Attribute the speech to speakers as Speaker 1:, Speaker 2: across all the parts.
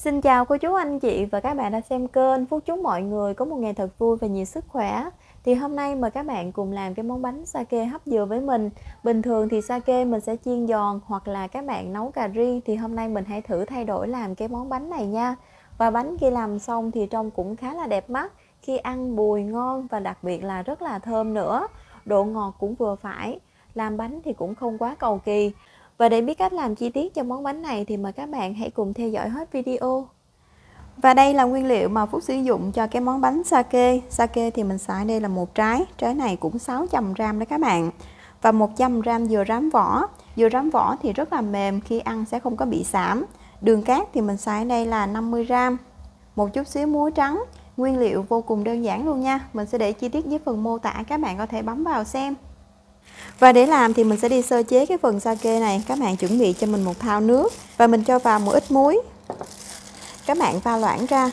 Speaker 1: Xin chào cô chú anh chị và các bạn đã xem kênh. Phúc chúc mọi người có một ngày thật vui và nhiều sức khỏe. Thì hôm nay mời các bạn cùng làm cái món bánh sake hấp dừa với mình. Bình thường thì sake mình sẽ chiên giòn hoặc là các bạn nấu cà ri. Thì hôm nay mình hãy thử thay đổi làm cái món bánh này nha. Và bánh khi làm xong thì trông cũng khá là đẹp mắt. Khi ăn bùi ngon và đặc biệt là rất là thơm nữa. Độ ngọt cũng vừa phải. Làm bánh thì cũng không quá cầu kỳ. Và để biết cách làm chi tiết cho món bánh này thì mời các bạn hãy cùng theo dõi hết video. Và đây là nguyên liệu mà Phúc sử dụng cho cái món bánh sake. Sake thì mình xài đây là một trái này cũng 600g đấy các bạn. Và 100g dừa rám vỏ. Dừa rám vỏ thì rất là mềm, khi ăn sẽ không có bị xảm. Đường cát thì mình xài đây là 50g. Một chút xíu muối trắng. Nguyên liệu vô cùng đơn giản luôn nha. Mình sẽ để chi tiết dưới phần mô tả, các bạn có thể bấm vào xem. Và để làm thì mình sẽ đi sơ chế cái phần sake này. Các bạn chuẩn bị cho mình một thau nước và mình cho vào một ít muối. Các bạn pha loãng ra.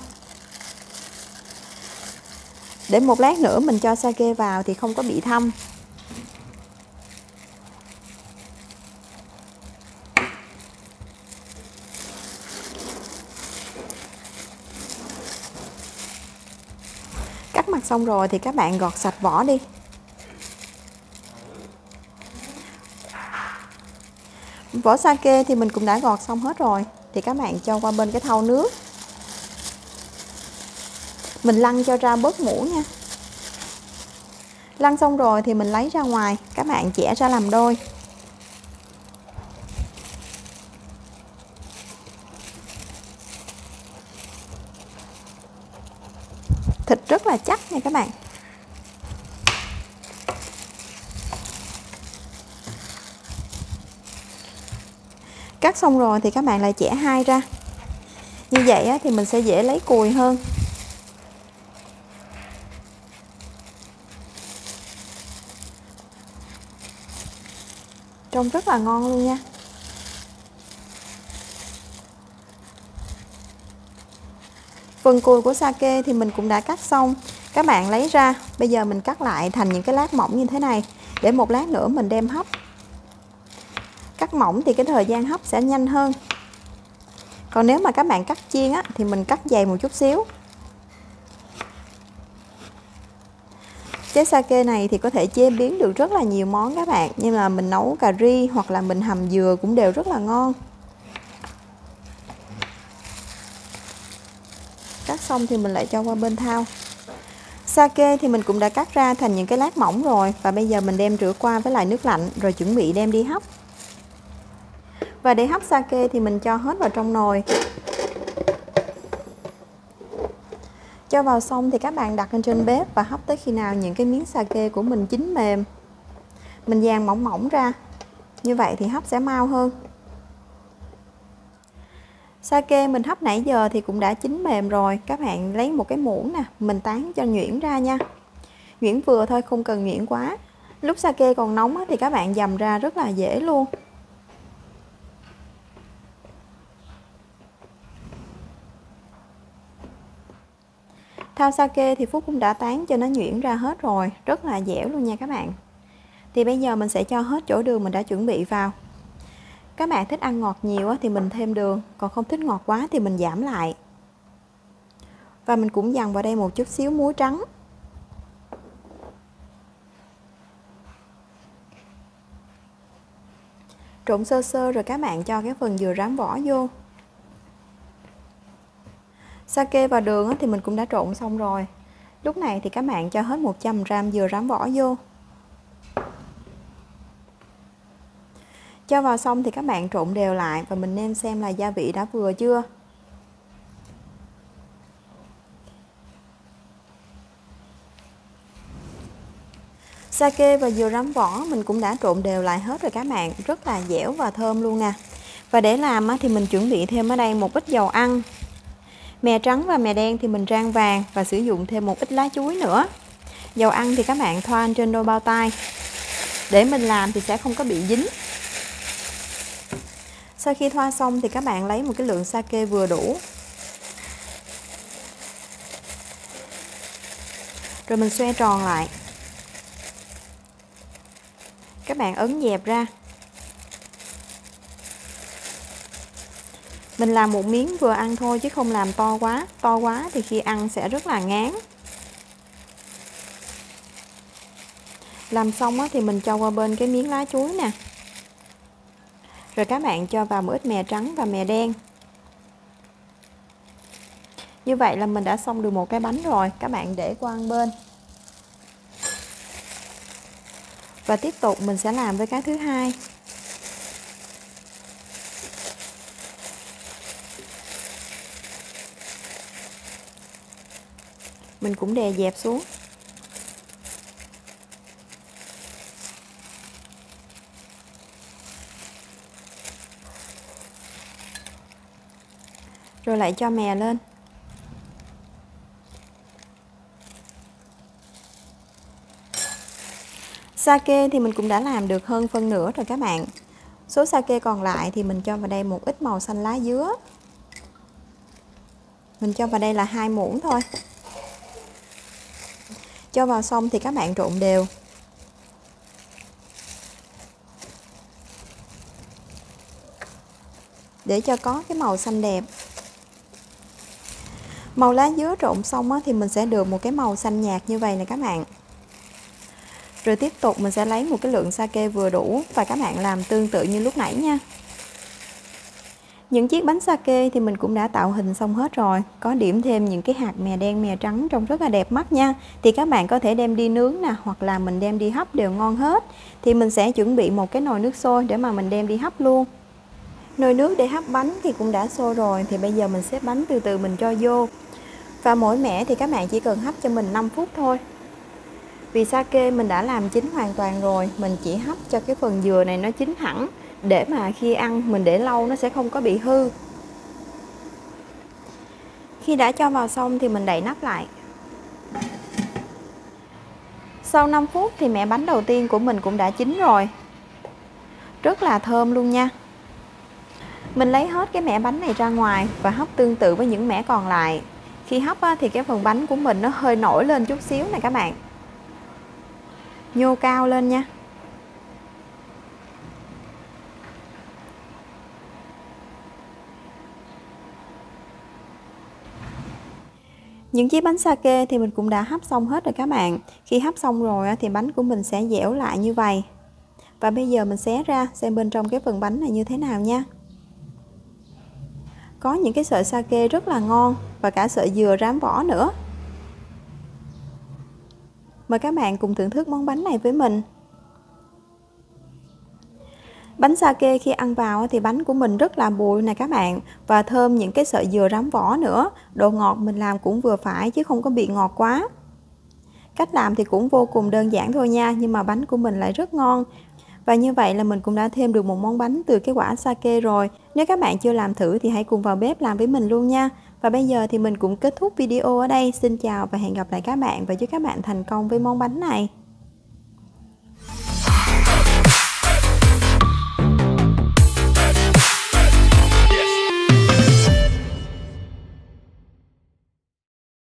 Speaker 1: Để một lát nữa mình cho sake vào thì không có bị thâm. Cắt mặt xong rồi thì các bạn gọt sạch vỏ đi. Vỏ sake thì mình cũng đã gọt xong hết rồi. Thì các bạn cho qua bên cái thau nước. Mình lăn cho ra bớt mũ nha. Lăn xong rồi thì mình lấy ra ngoài. Các bạn chẻ ra làm đôi. Thịt rất là chắc nha các bạn. Cắt xong rồi thì các bạn lại chẻ hai ra. Như vậy thì mình sẽ dễ lấy cùi hơn. Trông rất là ngon luôn nha. Phần cùi của sake thì mình cũng đã cắt xong. Các bạn lấy ra. Bây giờ mình cắt lại thành những cái lát mỏng như thế này. Để một lát nữa mình đem hấp. Cắt mỏng thì cái thời gian hấp sẽ nhanh hơn. Còn nếu mà các bạn cắt chiên thì mình cắt dày một chút xíu. Trái sake này thì có thể chế biến được rất là nhiều món các bạn. Như là mình nấu cà ri hoặc là mình hầm dừa cũng đều rất là ngon. Cắt xong thì mình lại cho qua bên thau. Sake thì mình cũng đã cắt ra thành những cái lát mỏng rồi. Và bây giờ mình đem rửa qua với lại nước lạnh rồi chuẩn bị đem đi hấp. Và để hấp sake thì mình cho hết vào trong nồi. Cho vào xong thì các bạn đặt lên trên bếp và hấp tới khi nào những cái miếng sake của mình chín mềm. Mình dàn mỏng mỏng ra. Như vậy thì hấp sẽ mau hơn. Sake mình hấp nãy giờ thì cũng đã chín mềm rồi. Các bạn lấy một cái muỗng nè, mình tán cho nhuyễn ra nha. Nhuyễn vừa thôi, không cần nhuyễn quá. Lúc sake còn nóng thì các bạn dầm ra rất là dễ luôn. Thau sake thì Phúc cũng đã tán cho nó nhuyễn ra hết rồi. Rất là dẻo luôn nha các bạn. Thì bây giờ mình sẽ cho hết chỗ đường mình đã chuẩn bị vào. Các bạn thích ăn ngọt nhiều thì mình thêm đường. Còn không thích ngọt quá thì mình giảm lại. Và mình cũng dằn vào đây một chút xíu muối trắng. Trộn sơ sơ rồi các bạn cho cái phần dừa rám vỏ vô. Sake và đường thì mình cũng đã trộn xong rồi. Lúc này thì các bạn cho hết 100g dừa rám vỏ vô. Cho vào xong thì các bạn trộn đều lại và mình nêm xem là gia vị đã vừa chưa. Sake và dừa rám vỏ mình cũng đã trộn đều lại hết rồi các bạn. Rất là dẻo và thơm luôn nè. Và để làm thì mình chuẩn bị thêm ở đây một ít dầu ăn. Mè trắng và mè đen thì mình rang vàng và sử dụng thêm một ít lá chuối nữa. Dầu ăn thì các bạn thoa trên đôi bao tay. Để mình làm thì sẽ không có bị dính. Sau khi thoa xong thì các bạn lấy một cái lượng sake vừa đủ. Rồi mình xoe tròn lại. Các bạn ấn dẹp ra. Mình làm một miếng vừa ăn thôi chứ không làm to quá. To quá thì khi ăn sẽ rất là ngán. Làm xong thì mình cho qua bên cái miếng lá chuối nè. Rồi các bạn cho vào một ít mè trắng và mè đen. Như vậy là mình đã xong được một cái bánh rồi. Các bạn để qua một bên. Và tiếp tục mình sẽ làm với cái thứ hai. Mình cũng đè dẹp xuống. Rồi lại cho mè lên. Sake thì mình cũng đã làm được hơn phân nửa rồi các bạn. Số sake còn lại thì mình cho vào đây một ít màu xanh lá dứa. Mình cho vào đây là 2 muỗng thôi. Cho vào xong thì các bạn trộn đều. Để cho có cái màu xanh đẹp. Màu lá dứa trộn xong thì mình sẽ được một cái màu xanh nhạt như vậy nè các bạn. Rồi tiếp tục mình sẽ lấy một cái lượng sake vừa đủ và các bạn làm tương tự như lúc nãy nha. Những chiếc bánh sake thì mình cũng đã tạo hình xong hết rồi. Có điểm thêm những cái hạt mè đen mè trắng trông rất là đẹp mắt nha. Thì các bạn có thể đem đi nướng nè, hoặc là mình đem đi hấp đều ngon hết. Thì mình sẽ chuẩn bị một cái nồi nước sôi để mà mình đem đi hấp luôn. Nồi nước để hấp bánh thì cũng đã sôi rồi. Thì bây giờ mình xếp bánh từ từ mình cho vô. Và mỗi mẻ thì các bạn chỉ cần hấp cho mình 5 phút thôi. Vì sake mình đã làm chín hoàn toàn rồi. Mình chỉ hấp cho cái phần dừa này nó chín hẳn, để mà khi ăn mình để lâu nó sẽ không có bị hư. Khi đã cho vào xong thì mình đậy nắp lại. Sau 5 phút thì mẻ bánh đầu tiên của mình cũng đã chín rồi. Rất là thơm luôn nha. Mình lấy hết cái mẻ bánh này ra ngoài và hấp tương tự với những mẻ còn lại. Khi hấp thì cái phần bánh của mình nó hơi nổi lên chút xíu nè các bạn. Nhô cao lên nha. Những chiếc bánh sake thì mình cũng đã hấp xong hết rồi các bạn. Khi hấp xong rồi thì bánh của mình sẽ dẻo lại như vậy. Và bây giờ mình xé ra xem bên trong cái phần bánh này như thế nào nha. Có những cái sợi sake rất là ngon và cả sợi dừa rám vỏ nữa. Mời các bạn cùng thưởng thức món bánh này với mình. Bánh sake khi ăn vào thì bánh của mình rất là bụi nè các bạn, và thơm những cái sợi dừa rám vỏ nữa. Độ ngọt mình làm cũng vừa phải chứ không có bị ngọt quá. Cách làm thì cũng vô cùng đơn giản thôi nha, nhưng mà bánh của mình lại rất ngon. Và như vậy là mình cũng đã thêm được một món bánh từ cái quả sake rồi. Nếu các bạn chưa làm thử thì hãy cùng vào bếp làm với mình luôn nha. Và bây giờ thì mình cũng kết thúc video ở đây. Xin chào và hẹn gặp lại các bạn và chúc các bạn thành công với món bánh này.